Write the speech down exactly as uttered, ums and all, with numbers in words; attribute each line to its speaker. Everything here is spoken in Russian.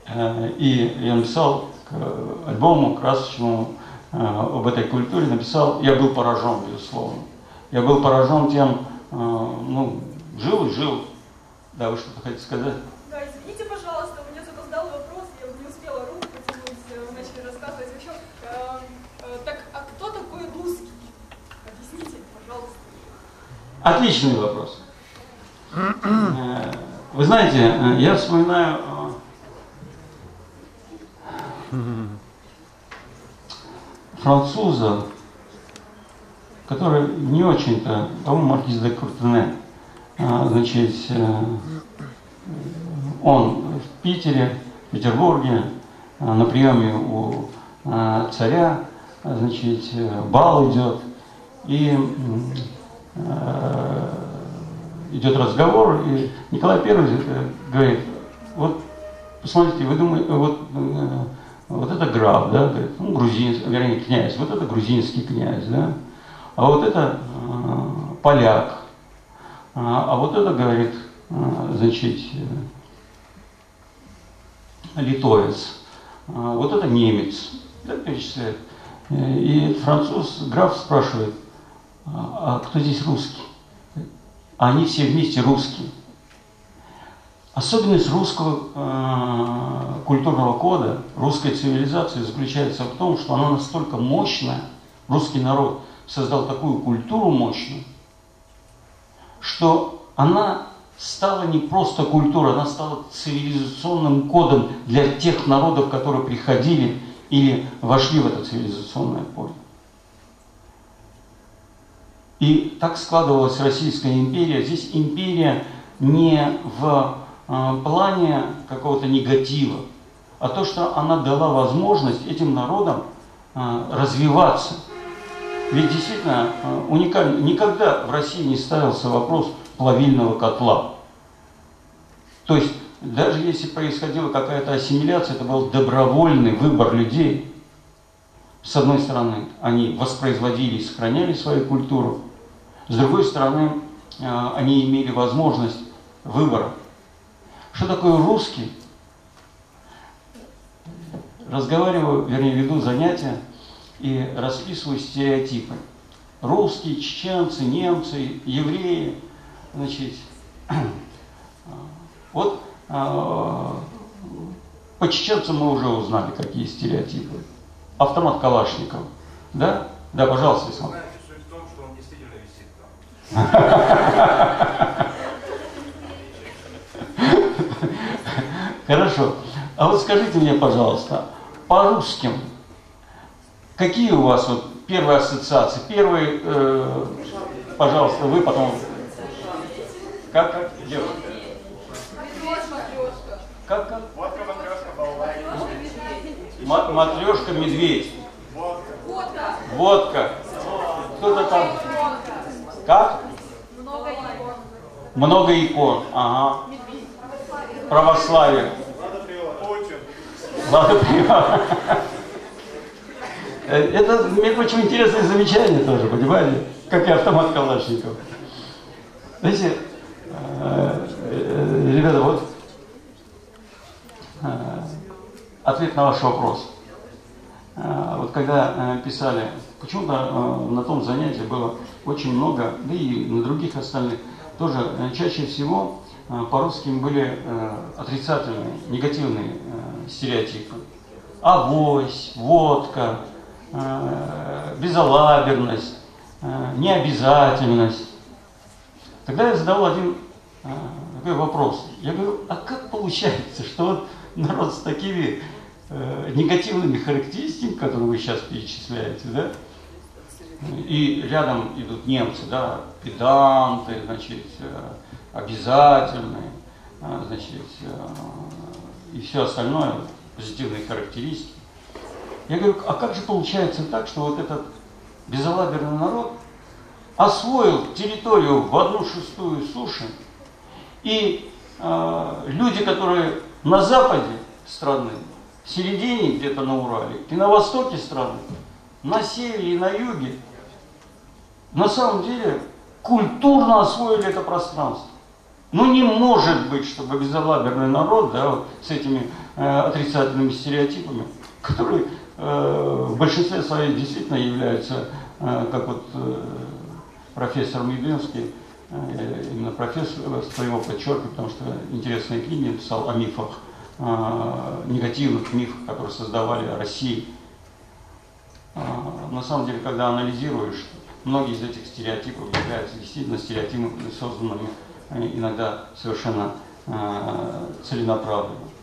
Speaker 1: И я написал к альбому красочному об этой культуре, написал, я был поражен, безусловно. Я был поражен тем, ну, жил и жил. Да, вы что-то хотите сказать?
Speaker 2: Да, извините, пожалуйста, у меня запоздал вопрос, я не успела руку потянуть, начали рассказывать. В общем, э, э, так, а кто такой русский? Объясните, пожалуйста.
Speaker 1: Отличный вопрос. Вы знаете, я вспоминаю француза, который не очень-то, по-моему, маркиз де Куртене, значит, он в Питере, в Петербурге, на приеме у царя, значит, бал идет, и идет разговор, и Николай Первый говорит, вот, посмотрите, вы думаете, вот, вот это граф, да, говорит, ну, грузинский, вернее, князь, вот это грузинский князь, да, а вот это э, поляк, а, а вот это, говорит, э, значит, э, литовец, а вот это немец, да, перечисляет. И француз, граф спрашивает, а кто здесь русский? А они все вместе русские. Особенность русского э, культурного кода, русской цивилизации заключается в том, что она настолько мощная, русский народ создал такую культуру мощную, что она стала не просто культурой, она стала цивилизационным кодом для тех народов, которые приходили или вошли в это цивилизационное поле. И так складывалась Российская империя. Здесь империя не в э, плане какого-то негатива, а то, что она дала возможность этим народам э, развиваться. Ведь действительно э, уникально, никогда в России не ставился вопрос плавильного котла. То есть даже если происходила какая-то ассимиляция, это был добровольный выбор людей. С одной стороны, они воспроизводили и сохраняли свою культуру. С другой стороны, они имели возможность выбора. Что такое русский? Разговариваю, вернее, веду занятия и расписываю стереотипы. Русские, чеченцы, немцы, евреи. Значит, вот по чеченцам мы уже узнали, какие стереотипы. Автомат Калашникова. Да? Да, пожалуйста, Ислам. Хорошо. А вот скажите мне, пожалуйста, по русским, какие у вас вот первые ассоциации? Первый, э, пожалуйста, вы потом. Как, как? Девушка. Как, как?
Speaker 3: Водка, матрешка, балалайка.
Speaker 1: Матрешка, медведь.
Speaker 3: Водка.
Speaker 1: Водка. Кто-то там. Как?
Speaker 2: Много икон.
Speaker 1: Много икон. Ага. Православие. Ладно, Путин. Это, между прочим, интересное замечание тоже, понимаете? Как и автомат Калашникова. Знаете, ребята, вот ответ на ваш вопрос. Вот когда писали, почему-то на том занятии было очень много, да и на других остальных, тоже чаще всего по русским были отрицательные, негативные стереотипы. Авось, водка, безалаберность, необязательность. Тогда я задал один такой вопрос. Я говорю, а как получается, что вот народ с такими э, негативными характеристиками, которые вы сейчас перечисляете, да, и рядом идут немцы, да, педанты, значит, э, обязательные, э, значит, э, и все остальное, позитивные характеристики. Я говорю, а как же получается так, что вот этот безалаберный народ освоил территорию в одну шестую суши, и э, люди, которые на западе страны, в середине где-то на Урале, и на востоке страны, на севере и на юге, на самом деле культурно освоили это пространство. Ну не может быть, чтобы безалаберный народ, да, вот, с этими э, отрицательными стереотипами, которые э, в большинстве своем действительно являются, э, как вот э, профессор Медвинский, э, именно профессор его подчеркивает, потому что интересные книги написал о мифах, э, негативных мифах, которые создавали о России. Э, на самом деле, когда анализируешь, многие из этих стереотипов являются действительно стереотипами, созданными иногда совершенно э, целенаправленно.